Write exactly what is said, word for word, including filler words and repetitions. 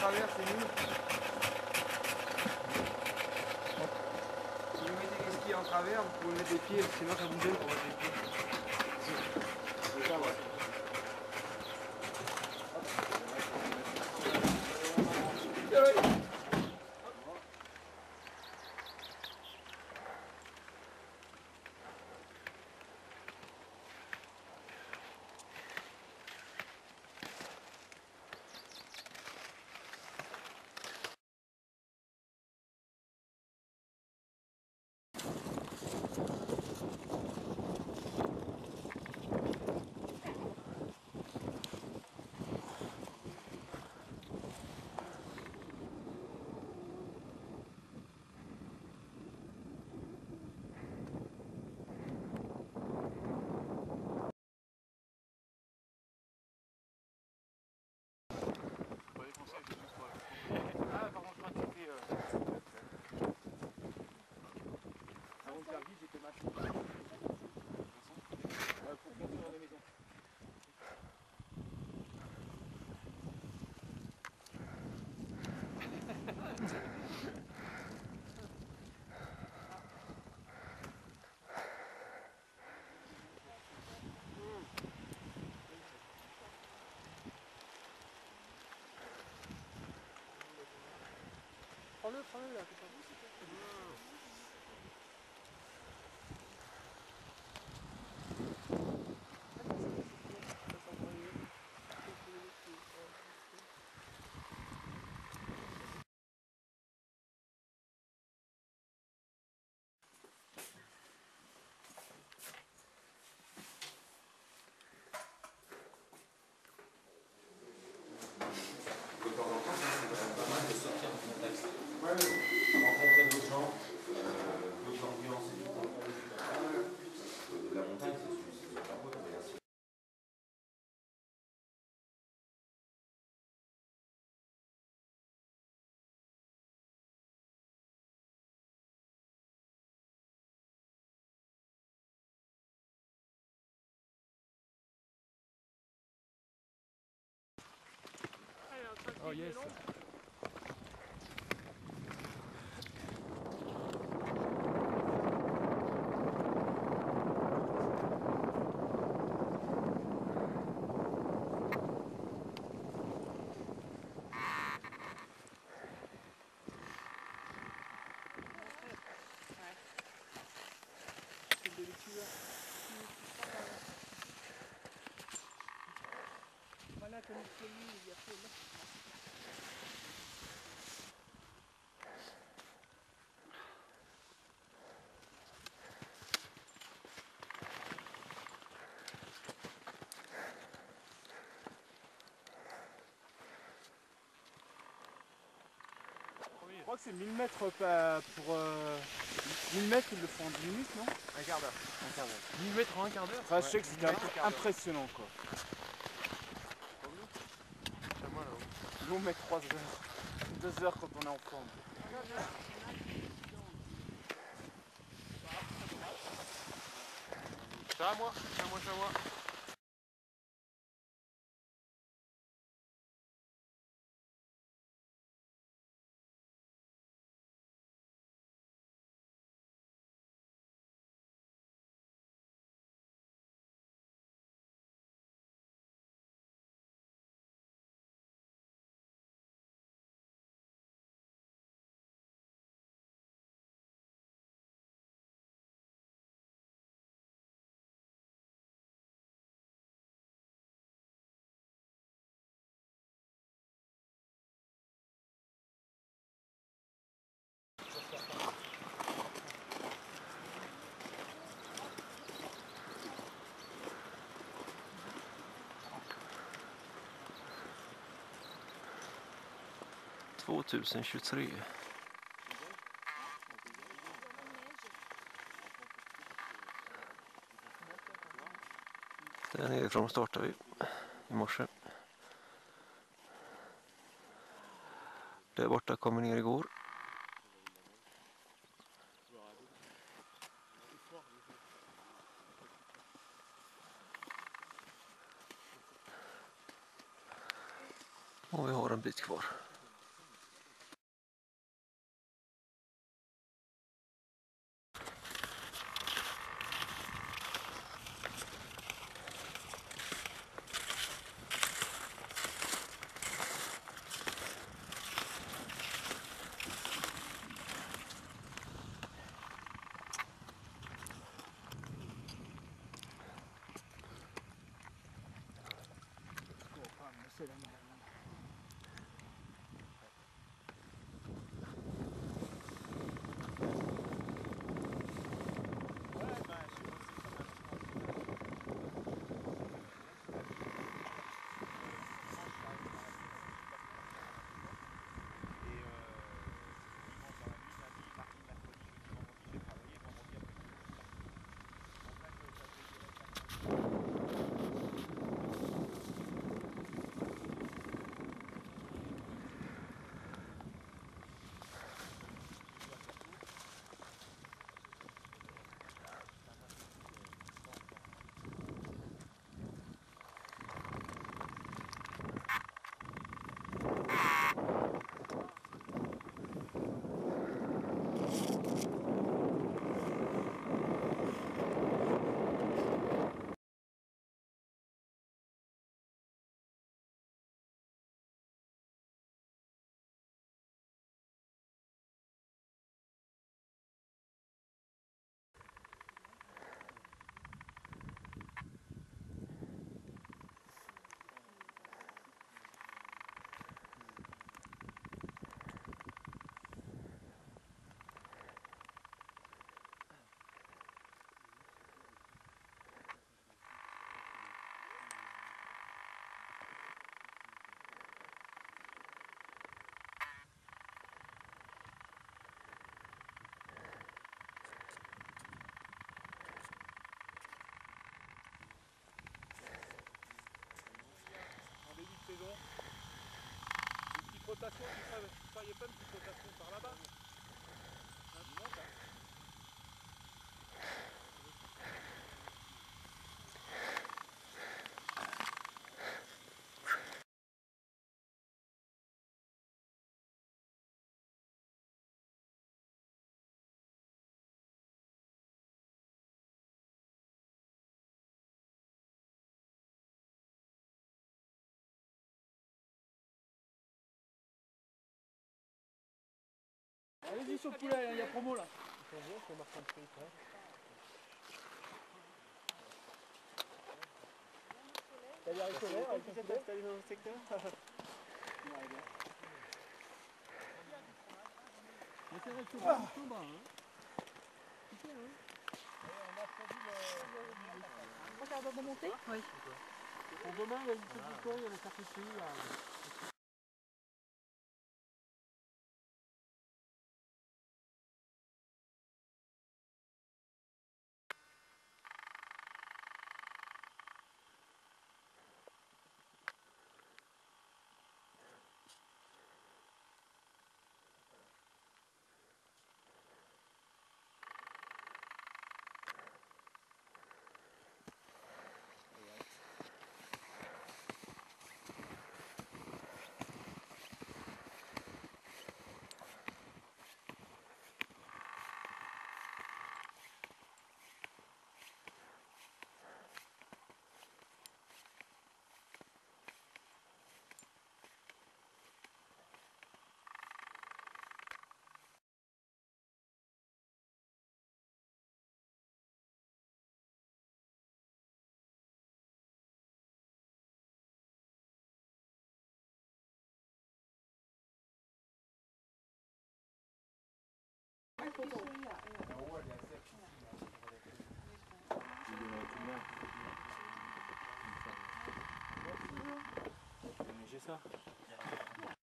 travers, c'est mieux. Si vous mettez les skis en travers, vous pouvez mettre les pieds, sinon ça vous gêne pour mettre les pieds. C'est ça, ouais. Ah, par contre, quand tu fais. Euh... Avant de faire vite, j'ai fait match. Ouais, pour construire des maisons. Prends-le, prends-le là, c'est pas vous, c'est rencontrer d'autres gens, euh, d'autres ambiances et tout. Euh, la montagne, c'est super beau, merci. Oh yes. Voilà comme il fait lui, il y a fait là. Je crois que c'est mille mètres pour... Euh, mille mètres, ils le font en dix minutes, non? Un quart d'heure. Un quart d'heure. mille mètres en un quart d'heure? Enfin, ouais, je sais que c'était impressionnant, quoi. Nous, on met trois heures. Deux heures quand on est en forme. Ça à moi, ça à moi, ça à moi. tjugohundratjugotre. Där nerifrån startar vi i morse. Där borta kom vi ner igår. Och vi har en bit kvar. rotation, vous savez, vous feriez pas une petite rotation par là-bas? Allez-y sur le poulet, il y a promo là. C'est marquant de prix, ouais. T'as des haricots verts avec ton poulet installé dans le secteur? Mais c'est vrai que c'est pas tout bas, hein. Super, hein. Trois quarts d'heure de montée? Oui. Pour demain, il y a une petite tour, il y a la charcuterie là. J'ai ça.